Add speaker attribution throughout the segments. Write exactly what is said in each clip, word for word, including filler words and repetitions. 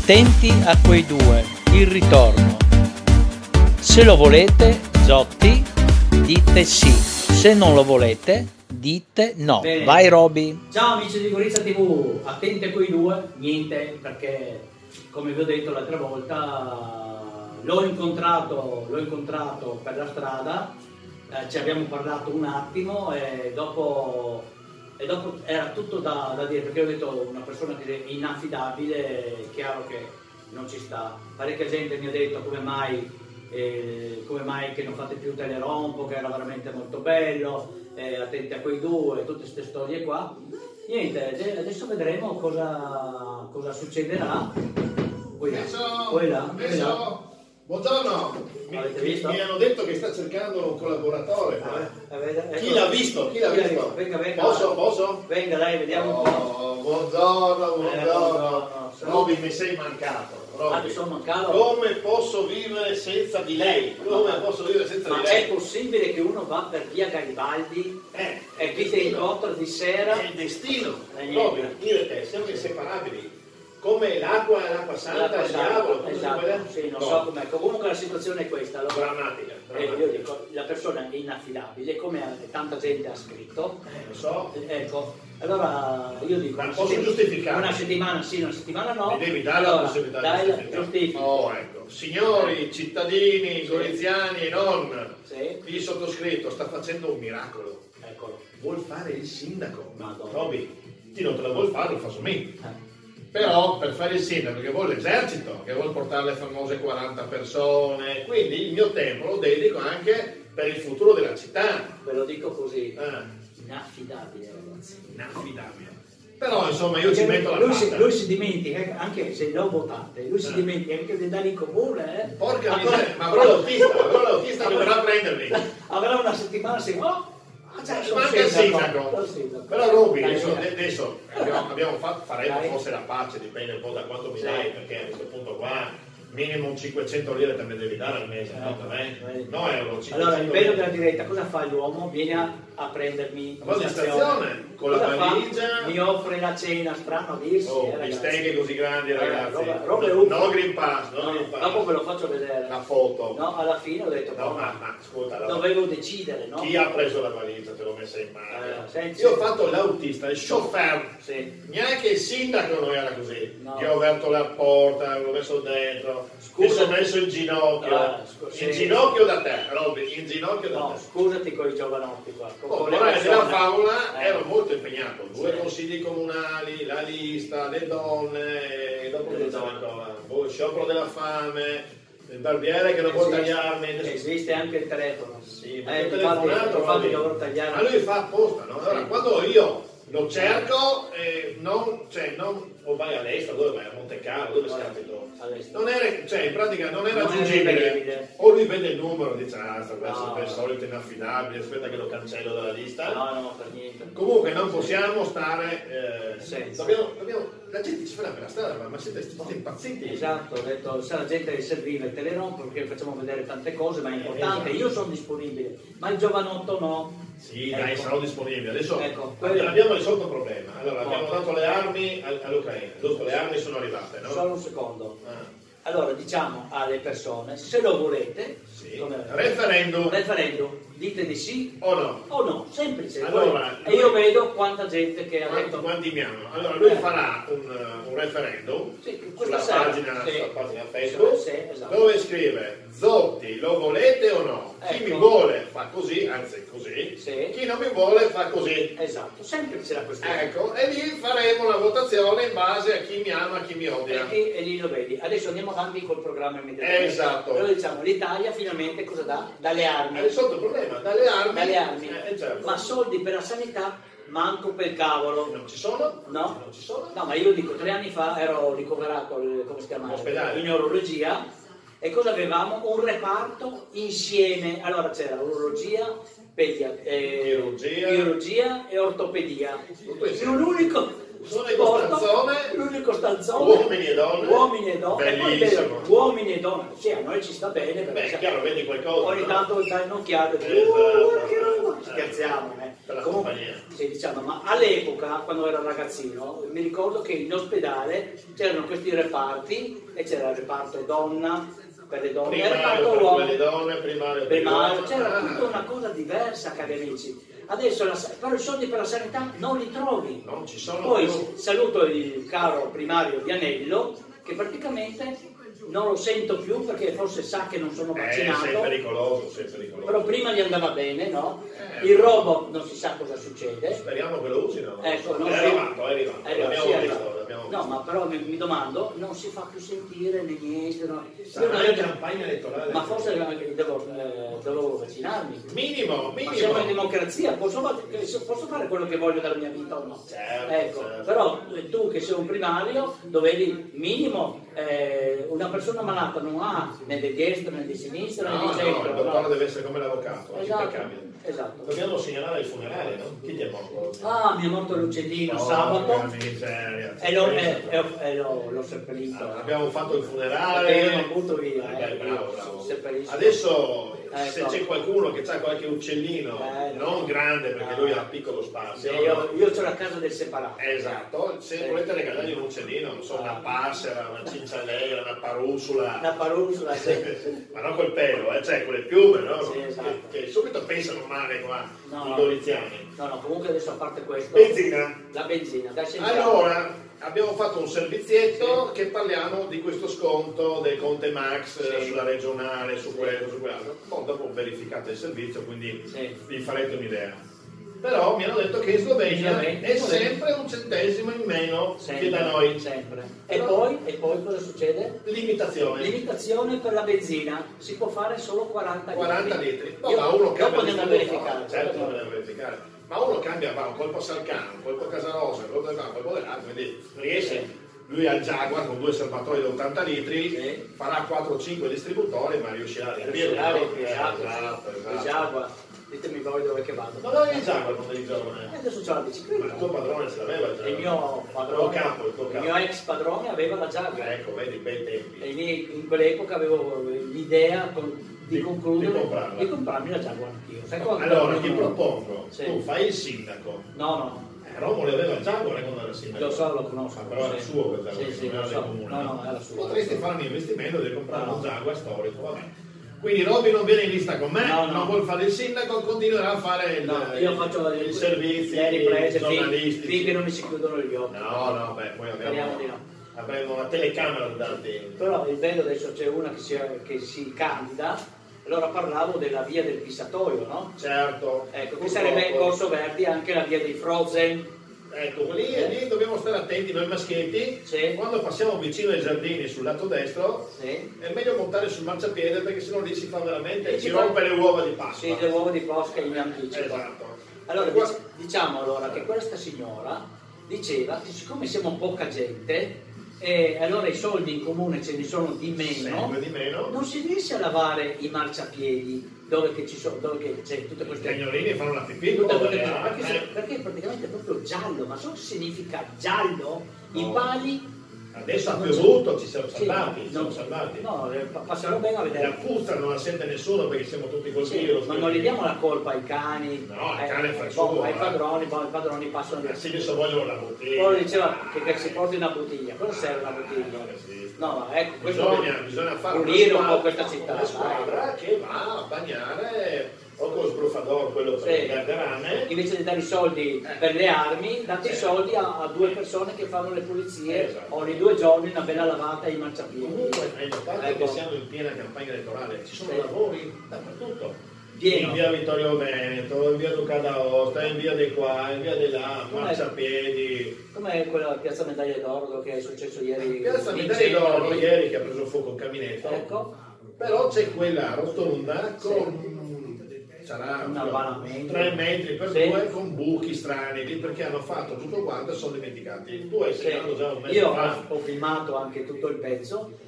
Speaker 1: Attenti a quei due, il ritorno. Se lo volete, Zotti, dite sì. Se non lo volete, dite no.
Speaker 2: Bene.
Speaker 1: Vai Roby.
Speaker 2: Ciao amici di Gorizia tivù, attenti a quei due, niente, perché come vi ho detto l'altra volta l'ho incontrato, l'ho incontrato per la strada, eh, ci abbiamo parlato un attimo e dopo, e dopo era tutto da, da dire, perché ho detto una persona che è inaffidabile, è chiaro che non ci sta. Parecchia gente mi ha detto come mai, eh, come mai che non fate più Telerompo, che era veramente molto bello, eh, attenti a quei due, tutte queste storie qua. Niente, adesso vedremo cosa, cosa succederà. Poi là, poi là, poi là.
Speaker 3: Buongiorno, mi, mi, mi hanno detto che sta cercando un collaboratore.
Speaker 2: Ah, eh,
Speaker 3: chi l'ha visto? Chi l'ha visto?
Speaker 2: Venga, venga.
Speaker 3: Posso? Posso?
Speaker 2: Venga, dai, vediamo un
Speaker 3: oh, po'. Buongiorno, buongiorno.
Speaker 2: Eh,
Speaker 3: Roby, mi sei mancato.
Speaker 2: Ah, ti sono mancato?
Speaker 3: Come posso vivere senza di lei? Come
Speaker 2: ma,
Speaker 3: posso vivere senza
Speaker 2: ma
Speaker 3: di lei?
Speaker 2: Ma è possibile che uno va per via Garibaldi
Speaker 3: eh,
Speaker 2: e chi ti incontra di sera?
Speaker 3: È il destino.
Speaker 2: Eh,
Speaker 3: Roby, io e te siamo inseparabili. Come l'acqua e l'acqua santa, il diavolo,
Speaker 2: esatto, sì, non no. so com'è. Comunque la situazione è questa. Allora,
Speaker 3: drammatica, drammatica.
Speaker 2: Eh, io dico, la persona è inaffidabile, come tanta gente ha scritto.
Speaker 3: Eh, lo so.
Speaker 2: Ecco, allora io dico.
Speaker 3: Ma posso giustificare?
Speaker 2: Una settimana sì, una settimana no.
Speaker 3: Mi devi dare
Speaker 2: allora,
Speaker 3: la possibilità
Speaker 2: dai,
Speaker 3: di giustificare.
Speaker 2: giustifico.
Speaker 3: Oh, ecco. Signori, cittadini, sì. Goriziani e non,
Speaker 2: sì.
Speaker 3: Il sottoscritto sta facendo un miracolo.
Speaker 2: Eccolo.
Speaker 3: Vuol fare il sindaco.
Speaker 2: Madonna.
Speaker 3: Roby, ti non te la vuol fare, lo faccio me.
Speaker 2: Eh.
Speaker 3: Però per fare il sindaco che vuole l'esercito, che vuole portare le famose quaranta persone, quindi il mio tempo lo dedico anche per il futuro della città.
Speaker 2: Ve lo dico così,
Speaker 3: eh.
Speaker 2: inaffidabile ragazzi.
Speaker 3: Inaffidabile. Però insomma io ci metto la
Speaker 2: lui
Speaker 3: faccia.
Speaker 2: si, lui si dimentica, anche se lo votate, lui si eh. dimentica anche di andare in comune. Eh.
Speaker 3: Porca miseria, ma avrò l'autista, avrò l'autista che verrà a prendermi.
Speaker 2: Avrà una settimana, sì, oh,
Speaker 3: cioè, manca il sindaco. Però Roby, adesso, adesso abbiamo, abbiamo fatto, faremo dai. Forse la pace, dipende un po' da quanto mi sì. dai, perché a questo punto qua minimo cinquecento lire te ne devi dare al mese, no? Eh? No euro.
Speaker 2: Allora, il bello della diretta, cosa fa l'uomo? Viene a, a prendermi
Speaker 3: in stazione, stazione con cosa la valigia.
Speaker 2: Fa? Mi offre la cena, strano a dirsi.
Speaker 3: Oh,
Speaker 2: eh,
Speaker 3: bistecche così grandi, eh, ragazzi.
Speaker 2: Roba, roba
Speaker 3: no, no green pass, no,
Speaker 2: no,
Speaker 3: green pass.
Speaker 2: Dopo ve lo faccio vedere.
Speaker 3: La foto.
Speaker 2: No, alla fine ho detto,
Speaker 3: no, ma, ma ascolta,
Speaker 2: dovevo decidere, no?
Speaker 3: Chi ha preso la valigia, te l'ho messa in mano.
Speaker 2: Eh,
Speaker 3: Io ho fatto l'autista, il chauffeur.
Speaker 2: Sì.
Speaker 3: Neanche il sindaco non era così.
Speaker 2: No.
Speaker 3: Io ho aperto la porta, l'ho messo dentro.
Speaker 2: Scusa,
Speaker 3: mi sono messo in ginocchio.
Speaker 2: Ah, sì.
Speaker 3: In ginocchio da te, Roby, in ginocchio da
Speaker 2: no,
Speaker 3: te.
Speaker 2: Scusati con i giovanotti qua. Con
Speaker 3: oh,
Speaker 2: con
Speaker 3: però nella favola
Speaker 2: eh.
Speaker 3: ero molto impegnato. Due
Speaker 2: sì.
Speaker 3: consigli comunali, la lista, le donne, e dopo le donne ancora. Boh, sciopero della fame, il barbiere che non può tagliarmi.
Speaker 2: Esiste anche il telefono.
Speaker 3: Sì, ma
Speaker 2: eh,
Speaker 3: il telefonato
Speaker 2: infatti dovrò tagliare.
Speaker 3: Ma lui fa apposta, no? Allora, sì. Quando io lo cerco, eh, non, cioè, non, o vai all'estero, dove vai? A Monte Carlo, dove sei abitato? Non era, cioè in pratica non è raggiungibile. O lui vede il numero e dice, ah, sta questo no. È il solito inaffidabile, aspetta che lo cancello dalla lista.
Speaker 2: No, no, per niente.
Speaker 3: Comunque non possiamo stare, eh,
Speaker 2: senza.
Speaker 3: Dobbiamo, dobbiamo, la gente ci farà per la strada, ma siete, siete impazziti.
Speaker 2: Esatto, ho detto, se la gente serviva il Telerompo perché facciamo vedere tante cose, ma è importante, eh, esatto. Io sono disponibile, ma il giovanotto no.
Speaker 3: Sì,
Speaker 2: ecco.
Speaker 3: Dai, sarò disponibile. Adesso
Speaker 2: ecco,
Speaker 3: abbiamo risolto il problema. Allora, abbiamo dato le armi all'Ucraina. Dopo le armi sono arrivate, no?
Speaker 2: Solo un secondo.
Speaker 3: Ah.
Speaker 2: Allora, diciamo alle persone, se lo volete,
Speaker 3: sì.
Speaker 2: come
Speaker 3: referendum.
Speaker 2: referendum, dite di sì
Speaker 3: o no.
Speaker 2: O no, semplice.
Speaker 3: Allora,
Speaker 2: e io vedo quanta gente che ha detto...
Speaker 3: Quanti mi hanno? Allora, lui eh. farà un, un referendum
Speaker 2: sì,
Speaker 3: sulla, pagina,
Speaker 2: sì.
Speaker 3: sulla pagina Facebook,
Speaker 2: sì, esatto.
Speaker 3: dove scrive Zotti, lo volete o no? Chi
Speaker 2: ecco.
Speaker 3: mi vuole fa così, anzi così,
Speaker 2: sì.
Speaker 3: Chi non mi vuole fa così.
Speaker 2: Esatto, semplice la questione.
Speaker 3: Ecco, e lì faremo una votazione in base a chi mi ama, a chi mi odia.
Speaker 2: E, e lì lo vedi. Adesso andiamo avanti col programma immediatamente.
Speaker 3: Esatto.
Speaker 2: Allora diciamo, l'Italia finalmente cosa dà? Dalle armi.
Speaker 3: Hai risolto il problema, dalle armi.
Speaker 2: Dalle armi.
Speaker 3: Eh, certo.
Speaker 2: Ma soldi per la sanità manco per cavolo.
Speaker 3: Non ci sono?
Speaker 2: No?
Speaker 3: Non ci sono?
Speaker 2: No, ma io dico, tre anni fa ero ricoverato, come si chiama?
Speaker 3: Ospedale.
Speaker 2: In neurologia. E cosa avevamo? Un reparto insieme. Allora c'era urologia, pedia, eh,
Speaker 3: chirurgia.
Speaker 2: chirurgia e ortopedia.
Speaker 3: Tutto
Speaker 2: un unico
Speaker 3: stanzone,
Speaker 2: l'unico stanzone,
Speaker 3: uomini e donne,
Speaker 2: uomini e donne,
Speaker 3: bellissimo.
Speaker 2: E uomini e donne, sì, a noi ci sta bene,
Speaker 3: beh, è chiaro, vedi qualcosa,
Speaker 2: ogni
Speaker 3: no?
Speaker 2: tanto dai un'occhiata,
Speaker 3: esatto.
Speaker 2: uh, che roba, scherziamo, eh.
Speaker 3: Per la
Speaker 2: comunque,
Speaker 3: compagnia.
Speaker 2: sì, diciamo, ma all'epoca, quando ero ragazzino, mi ricordo che in ospedale c'erano questi reparti e c'era il reparto donna per le donne, il reparto uomo,
Speaker 3: le donne, primario,
Speaker 2: primario, c'era tutta una cosa diversa, cari amici. Adesso la, però i soldi per la sanità non li trovi.
Speaker 3: Non ci sono.
Speaker 2: Poi
Speaker 3: più.
Speaker 2: saluto il caro primario Vianello, che praticamente non lo sento più perché forse sa che non sono vaccinato.
Speaker 3: Eh, sei pericoloso, sei pericoloso.
Speaker 2: Però prima gli andava bene, no?
Speaker 3: Eh,
Speaker 2: il robot non si sa cosa succede.
Speaker 3: Speriamo che lo usino.
Speaker 2: Ecco, non
Speaker 3: è
Speaker 2: si...
Speaker 3: arrivato, è arrivato.
Speaker 2: È
Speaker 3: l'abbiamo
Speaker 2: sì, è
Speaker 3: visto,
Speaker 2: arrivato.
Speaker 3: l'abbiamo
Speaker 2: No,
Speaker 3: visto.
Speaker 2: ma però mi, mi domando, non si fa più sentire né niente. No?
Speaker 3: Sarà
Speaker 2: Io
Speaker 3: in campagna elettorale.
Speaker 2: Ma forse devo, eh, devo vaccinarmi.
Speaker 3: Minimo, minimo.
Speaker 2: Ma siamo in democrazia, posso, posso fare quello che voglio della mia vita o no?
Speaker 3: Certo,
Speaker 2: ecco,
Speaker 3: certo.
Speaker 2: Però tu che sei un primario dovevi minimo eh, una persona malata non ha né di destra né di sinistra né
Speaker 3: No,
Speaker 2: di centro.
Speaker 3: no, il dottore
Speaker 2: no.
Speaker 3: deve essere come l'avvocato,
Speaker 2: Esatto,
Speaker 3: impeccabile.
Speaker 2: esatto.
Speaker 3: Dobbiamo segnalare il funerale, no? Chi ti è morto?
Speaker 2: Ah, mi è morto l'uccellino
Speaker 3: Oh,
Speaker 2: sabato
Speaker 3: che miseria.
Speaker 2: e l'ho, e, e, e l'ho, l'ho seppellito.
Speaker 3: Allora, abbiamo fatto il funerale.
Speaker 2: Perché io non butto via,
Speaker 3: Eh,
Speaker 2: eh,
Speaker 3: bravo,
Speaker 2: io
Speaker 3: bravo.
Speaker 2: seppellisco.
Speaker 3: Adesso
Speaker 2: Eh,
Speaker 3: se
Speaker 2: no.
Speaker 3: c'è qualcuno che ha qualche uccellino,
Speaker 2: Eh, no.
Speaker 3: non grande perché
Speaker 2: No.
Speaker 3: lui ha piccolo spazio.
Speaker 2: Sì, io, io ho la casa del separato.
Speaker 3: Esatto, se
Speaker 2: Sì.
Speaker 3: volete regalargli un uccellino, non so, una passera, una cinciallegra, una parusula.
Speaker 2: Una parusula, sì.
Speaker 3: Ma non col pelo, eh, cioè con le piume, no?
Speaker 2: Sì, esatto.
Speaker 3: che, che subito pensano male qua,
Speaker 2: No,
Speaker 3: i
Speaker 2: no.
Speaker 3: doliziani.
Speaker 2: No, no, comunque adesso a parte questo.
Speaker 3: Benzina.
Speaker 2: La benzina, dai, sentiamo.
Speaker 3: Allora, abbiamo fatto un servizietto che parliamo di questo sconto del Conte Max eh,
Speaker 2: Sì.
Speaker 3: sulla regionale, su
Speaker 2: Sì.
Speaker 3: quello, su quell'altro. Poi dopo verificate il servizio, quindi
Speaker 2: Sì.
Speaker 3: vi farete un'idea. Però mi hanno detto che in Slovenia
Speaker 2: Slovenia.
Speaker 3: è sempre un centesimo in meno
Speaker 2: Sempre,
Speaker 3: che da noi.
Speaker 2: sempre. E
Speaker 3: Però-
Speaker 2: poi, e poi cosa succede?
Speaker 3: Limitazione.
Speaker 2: Limitazione per la benzina, si può fare solo quaranta litri.
Speaker 3: quaranta litri. No,
Speaker 2: Io-
Speaker 3: ma uno cambia
Speaker 2: dopo andiamo a
Speaker 3: distributore.
Speaker 2: verificare.
Speaker 3: Certo, andiamo a verificare. Ma uno cambia, va un colpo a Salcano, un colpo a Casarosa, un colpo a un colpo dell'altro, quindi riesce.
Speaker 2: Sì.
Speaker 3: Lui ha il Jaguar con due serbatoi da ottanta litri,
Speaker 2: Sì.
Speaker 3: farà quattro o cinque distributori, ma riuscirà a riempire.
Speaker 2: Riuscirà a
Speaker 3: no?
Speaker 2: riempire,
Speaker 3: Eh,
Speaker 2: esatto,
Speaker 3: esatto,
Speaker 2: Il
Speaker 3: esatto.
Speaker 2: Jaguar. Ditemi voi dove che vado.
Speaker 3: Ma dove è il Jaguar quando eri giovane?
Speaker 2: E adesso c'ho la
Speaker 3: Ma
Speaker 2: bicicletta.
Speaker 3: il tuo padrone ce l'aveva il Jaguar.
Speaker 2: Il mio
Speaker 3: Il
Speaker 2: padrone,
Speaker 3: tuo capo, il tuo
Speaker 2: il
Speaker 3: capo.
Speaker 2: mio ex padrone aveva la Jaguar.
Speaker 3: Ecco, vedi, bei tempi.
Speaker 2: E lì, in quell'epoca avevo l'idea con- di
Speaker 3: Di-
Speaker 2: concludere
Speaker 3: di comprarla.
Speaker 2: di comprarmi la Jaguar anch'io. Sai cosa?
Speaker 3: Allora, ti propongo,
Speaker 2: Sì.
Speaker 3: tu fai il sindaco.
Speaker 2: No, no,
Speaker 3: Eh, Romolo aveva il Jaguar quando era sindaco.
Speaker 2: lo so, lo conosco.
Speaker 3: Ah, però era
Speaker 2: sì.
Speaker 3: suo quel Jaguar,
Speaker 2: Sì, sì,
Speaker 3: non
Speaker 2: lo
Speaker 3: era
Speaker 2: so.
Speaker 3: del comune.
Speaker 2: No, no, era suo.
Speaker 3: Potresti fare un investimento di comprare
Speaker 2: No,
Speaker 3: un
Speaker 2: no.
Speaker 3: Jaguar storico, vabbè. Quindi Robby non viene in lista con me,
Speaker 2: No, no.
Speaker 3: non vuol fare il sindaco, continuerà a fare il,
Speaker 2: No, io faccio
Speaker 3: il servizio
Speaker 2: le riprese fin-
Speaker 3: giornalistici.
Speaker 2: finché non mi si chiudono gli occhi.
Speaker 3: No, no, beh, poi
Speaker 2: Speriamo
Speaker 3: abbiamo,
Speaker 2: di no.
Speaker 3: avremo una telecamera da darti.
Speaker 2: Però il bello adesso c'è una che si, che si candida, allora parlavo della via del Pisatoio, no?
Speaker 3: Certo.
Speaker 2: Ecco, che
Speaker 3: purtroppo.
Speaker 2: sarebbe Corso Verdi anche la via dei Frozen.
Speaker 3: Ecco, lì, lì dobbiamo stare attenti noi maschietti.
Speaker 2: Sì.
Speaker 3: Quando passiamo vicino ai giardini sul lato destro,
Speaker 2: Sì.
Speaker 3: è meglio montare sul marciapiede perché sennò lì si fa veramente,
Speaker 2: Lì
Speaker 3: ci
Speaker 2: si fa-
Speaker 3: rompe le uova di Pasqua.
Speaker 2: Sì, le uova di Posca in anticipo.
Speaker 3: Esatto.
Speaker 2: Allora,
Speaker 3: Qua-
Speaker 2: dic- diciamo allora che questa signora diceva che siccome siamo poca gente, e allora i soldi in comune ce ne sono di meno,
Speaker 3: Sempre di meno.
Speaker 2: non si riesce a lavare i marciapiedi dove che ci sono, dove che c'è tutte
Speaker 3: I
Speaker 2: queste
Speaker 3: cagnolini fanno la pipì,
Speaker 2: tutte
Speaker 3: poveri,
Speaker 2: queste-
Speaker 3: eh.
Speaker 2: perché, se- perché praticamente è proprio giallo, ma so che significa giallo? I
Speaker 3: No.
Speaker 2: pali
Speaker 3: Adesso ha
Speaker 2: non c'è-
Speaker 3: piovuto, ci siamo
Speaker 2: sì,
Speaker 3: salvati, ci siamo
Speaker 2: no,
Speaker 3: salvati.
Speaker 2: no, eh, pa- passerò bene a
Speaker 3: La
Speaker 2: vedere.
Speaker 3: puzza non la sente nessuno perché siamo tutti col
Speaker 2: Sì,
Speaker 3: virus.
Speaker 2: ma non gli diamo la colpa ai cani,
Speaker 3: No, il
Speaker 2: eh,
Speaker 3: cane fa il
Speaker 2: boh,
Speaker 3: suo,
Speaker 2: ai
Speaker 3: eh.
Speaker 2: padroni, boh, i padroni passano via.
Speaker 3: Eh sì, adesso vogliono la bottiglia.
Speaker 2: Poi diceva che, che si porti una bottiglia, cosa serve una bottiglia?
Speaker 3: Eh, sì.
Speaker 2: No, no, ecco, questo
Speaker 3: Bisogna, bisogna fare
Speaker 2: pulire
Speaker 3: una
Speaker 2: un po'
Speaker 3: squadra-
Speaker 2: questa città.
Speaker 3: una squadra
Speaker 2: dai.
Speaker 3: che va a bagnare o con lo sbruffador, quello per
Speaker 2: Sì.
Speaker 3: le garderame.
Speaker 2: Invece di dare i soldi per le armi, date i soldi a, a due persone che fanno le pulizie
Speaker 3: Esatto.
Speaker 2: ogni due giorni, una bella lavata ai marciapiedi.
Speaker 3: Comunque hai notato
Speaker 2: Ecco.
Speaker 3: che siamo in piena campagna elettorale, ci sono
Speaker 2: Sì.
Speaker 3: lavori dappertutto.
Speaker 2: Pieno.
Speaker 3: In via Vittorio Veneto, in via Duca d'Aosta, in via di qua, in via di là,
Speaker 2: Com'è?
Speaker 3: marciapiedi.
Speaker 2: Com'è quella piazza Medaglia d'Oro che è successo ieri?
Speaker 3: Piazza
Speaker 2: in
Speaker 3: Medaglia d'Oro
Speaker 2: centro?
Speaker 3: ieri che ha preso fuoco un caminetto.
Speaker 2: Ecco,
Speaker 3: Però c'è quella rotonda con sarà
Speaker 2: Un allvanamento.
Speaker 3: tre metri per
Speaker 2: Sì.
Speaker 3: due con buchi strani lì perché hanno fatto tutto quanto e sono dimenticati. Tu hai
Speaker 2: sì.
Speaker 3: segnato già un mese
Speaker 2: Io
Speaker 3: fa.
Speaker 2: ho, ho filmato anche tutto il pezzo.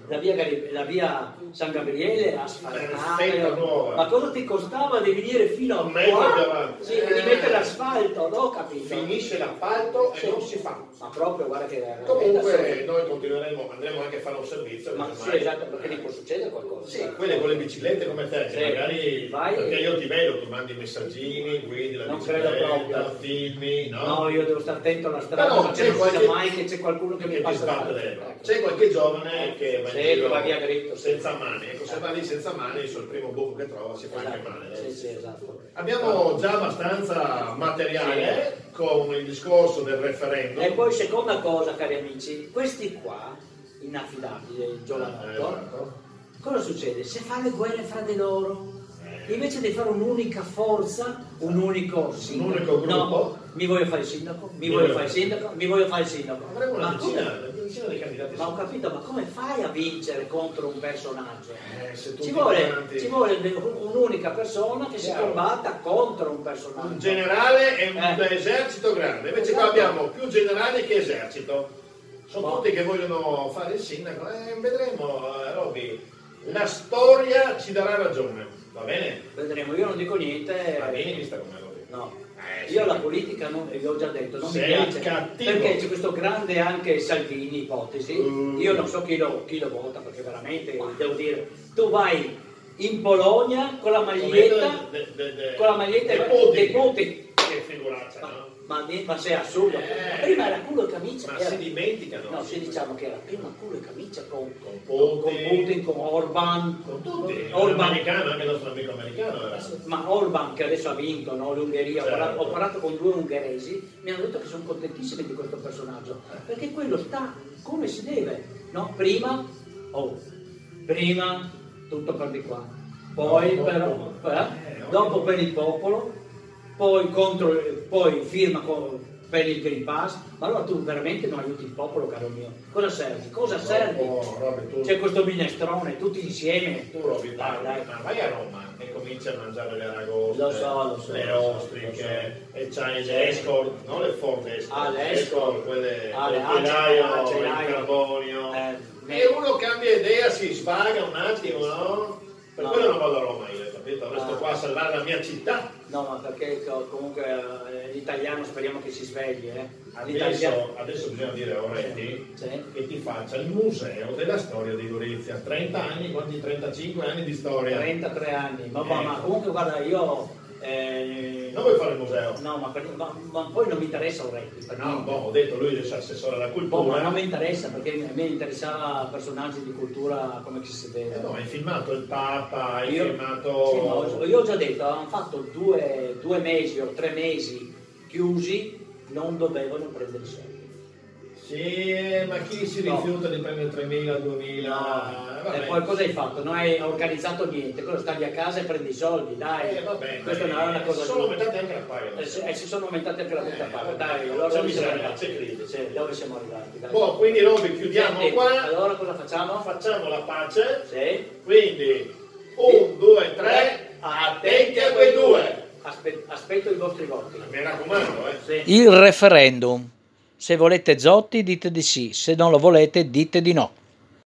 Speaker 2: la via, Gari- la via San Gabriele asfaltata,
Speaker 3: perfetta, nuova.
Speaker 2: ma cosa ti costava di venire fino a
Speaker 3: Un metro più
Speaker 2: qua?
Speaker 3: avanti.
Speaker 2: Sì, e di
Speaker 3: Eh.
Speaker 2: mettere l'asfalto, no? Capito?
Speaker 3: Finisce l'appalto
Speaker 2: Sì.
Speaker 3: e non si fa.
Speaker 2: Ma proprio, guarda che...
Speaker 3: Comunque noi continueremo, andremo anche a fare un servizio.
Speaker 2: Ma
Speaker 3: perché
Speaker 2: sì,
Speaker 3: ormai-
Speaker 2: esatto, perché lì può succedere qualcosa.
Speaker 3: Sì, quelle con le biciclette come te, che
Speaker 2: Sì.
Speaker 3: magari
Speaker 2: Vai.
Speaker 3: perché io ti vedo, tu mandi messaggini, guidi la
Speaker 2: Non credo
Speaker 3: bicicletta,
Speaker 2: proprio.
Speaker 3: filmi, no?
Speaker 2: No, io devo stare attento alla strada,
Speaker 3: Però
Speaker 2: perché
Speaker 3: c'è
Speaker 2: non si sa
Speaker 3: qualche-
Speaker 2: mai che c'è qualcuno che mi
Speaker 3: Che ti
Speaker 2: passa
Speaker 3: sbatte
Speaker 2: davanti.
Speaker 3: dentro.
Speaker 2: Ecco.
Speaker 3: C'è qualche giovane che va in
Speaker 2: Sì,
Speaker 3: giro
Speaker 2: che va via dritto, sì.
Speaker 3: senza mani, ecco, se va lì senza mani, sul primo buco che trova si fa anche
Speaker 2: Esatto,
Speaker 3: male.
Speaker 2: sì, sì, esatto.
Speaker 3: Abbiamo già abbastanza materiale con il discorso del referendum.
Speaker 2: E poi seconda cosa, cari amici, questi qua, inaffidabili, il
Speaker 3: Eh,
Speaker 2: giovanotto,
Speaker 3: esatto.
Speaker 2: cosa succede? Se fa le guerre fra di loro,
Speaker 3: Eh.
Speaker 2: invece di fare un'unica forza, un unico sindaco,
Speaker 3: unico gruppo.
Speaker 2: no, mi voglio fare il sindaco, mi voglio fare il sindaco, mi voglio fare il sindaco.
Speaker 3: Avremo una
Speaker 2: Ma come-
Speaker 3: decina, una decina di candidati.
Speaker 2: Ma ho capito, ma come fai a vincere contro un personaggio?
Speaker 3: Eh, se tutti
Speaker 2: Ci vuole,
Speaker 3: quanti-
Speaker 2: ci vuole un'unica persona che si
Speaker 3: Chiaro.
Speaker 2: combatta contro un personaggio.
Speaker 3: un generale e un
Speaker 2: Eh.
Speaker 3: esercito grande, invece
Speaker 2: Esatto.
Speaker 3: qua abbiamo più generali che esercito. Sono
Speaker 2: Boh.
Speaker 3: tutti che vogliono fare il sindaco, eh, vedremo, eh, Robby. La storia ci darà ragione, va bene?
Speaker 2: Vedremo, io non dico niente.
Speaker 3: Va bene, vista come Robby.
Speaker 2: No.
Speaker 3: Eh, sì.
Speaker 2: Io la politica, non, vi ho già detto, non
Speaker 3: Sei
Speaker 2: mi piace.
Speaker 3: cattivo.
Speaker 2: Perché c'è questo grande anche Salvini, ipotesi.
Speaker 3: Mm.
Speaker 2: Io non so chi lo, chi lo vota, perché veramente, devo dire, tu vai in Polonia con la maglietta,
Speaker 3: De- de- de-
Speaker 2: con la maglietta
Speaker 3: de Putin.
Speaker 2: dei Putin.
Speaker 3: Che figuraccia,
Speaker 2: Ma,
Speaker 3: no?
Speaker 2: ma, ma sei assurdo.
Speaker 3: Eh.
Speaker 2: Prima era culo e camicia.
Speaker 3: Ma
Speaker 2: era-
Speaker 3: si dimenticano.
Speaker 2: No, sì, diciamo che era prima culo e camicia con,
Speaker 3: Con
Speaker 2: con
Speaker 3: Putin.
Speaker 2: Putin, con Orban,
Speaker 3: Con tutti,
Speaker 2: Orban.
Speaker 3: americano, anche il nostro amico americano era.
Speaker 2: Ma Orban che adesso ha vinto, no, l'Ungheria, ho,
Speaker 3: Certo.
Speaker 2: parlato, ho parlato con due ungheresi, mi hanno detto che sono contentissimi di questo personaggio, perché quello sta come si deve, no? Prima, oh, prima tutto per di qua, poi
Speaker 3: No,
Speaker 2: però,
Speaker 3: dopo.
Speaker 2: eh,
Speaker 3: Eh,
Speaker 2: dopo
Speaker 3: ok.
Speaker 2: per il popolo, poi, contro, poi firma con- per il Green Pass, ma allora tu veramente non aiuti il popolo, caro mio, cosa servi? Cosa servi?
Speaker 3: Oh, Robby, tu,
Speaker 2: C'è questo minestrone, tutti insieme,
Speaker 3: tu Robby,
Speaker 2: dai,
Speaker 3: dai,
Speaker 2: dai.
Speaker 3: ma vai a Roma e cominci a mangiare le aragoste,
Speaker 2: Lo so, lo so,
Speaker 3: le
Speaker 2: lo so,
Speaker 3: ostriche,
Speaker 2: lo
Speaker 3: e c'hai le escort, non le Ford escort,
Speaker 2: Ah, le escort.
Speaker 3: quelle
Speaker 2: Ah, le
Speaker 3: del
Speaker 2: acciaio,
Speaker 3: telaio,
Speaker 2: acciaio.
Speaker 3: il carbonio.
Speaker 2: Eh,
Speaker 3: E uno cambia idea, si svaga un attimo, no? Per
Speaker 2: No.
Speaker 3: quello non vado a Roma io, capito? Resto
Speaker 2: Ah.
Speaker 3: qua a salvare la mia città.
Speaker 2: No, ma perché co- comunque eh, l'italiano speriamo che si svegli, eh.
Speaker 3: Adesso, adesso bisogna dire a Oretti
Speaker 2: Sì.
Speaker 3: che ti faccia il museo della storia di Gorizia. trenta anni, quanti trentacinque anni di storia.
Speaker 2: trentatré anni, ma, ma-
Speaker 3: Eh.
Speaker 2: ma comunque guarda, io... eh,
Speaker 3: Non vuoi fare il museo?
Speaker 2: no, ma, per- ma- ma poi non mi interessa Oretti. per
Speaker 3: No,
Speaker 2: niente.
Speaker 3: boh, ho detto lui adesso è assessore alla
Speaker 2: Boh,
Speaker 3: cultura.
Speaker 2: ma non mi interessa perché a me interessava personaggi di cultura come ci si vede.
Speaker 3: Eh no, hai filmato il Papa, hai
Speaker 2: Io-
Speaker 3: filmato...
Speaker 2: sì, ma ho- io ho già detto, hanno fatto due, due mesi o tre mesi chiusi, non dovevano prendere i soldi.
Speaker 3: Sì, ma chi si
Speaker 2: No.
Speaker 3: rifiuta di prendere tremila, duemila?
Speaker 2: No, e poi cosa hai fatto? Non hai organizzato niente, cosa stavi a casa e prendi i soldi, dai.
Speaker 3: Eh, va bene.
Speaker 2: Questa non è una cosa
Speaker 3: Sono
Speaker 2: giusta.
Speaker 3: aumentate anche la paga.
Speaker 2: Eh, si- eh, si sono aumentate anche la busta
Speaker 3: Eh,
Speaker 2: paga,
Speaker 3: vabbè,
Speaker 2: dai,
Speaker 3: c'è
Speaker 2: allora dove siamo
Speaker 3: bisogno,
Speaker 2: arrivati?
Speaker 3: c'è crisi.
Speaker 2: Sì, dove siamo arrivati? Dai.
Speaker 3: Boh, quindi Robby, chiudiamo
Speaker 2: Senti,
Speaker 3: qua,
Speaker 2: allora cosa facciamo?
Speaker 3: facciamo la pace,
Speaker 2: Sì.
Speaker 3: quindi un, due, tre, attenti a quei due.
Speaker 2: Aspe- aspetto i vostri voti.
Speaker 3: Mi raccomando, eh.
Speaker 2: Sì.
Speaker 1: Il referendum. Se volete Zotti dite di sì, se non lo volete dite di no.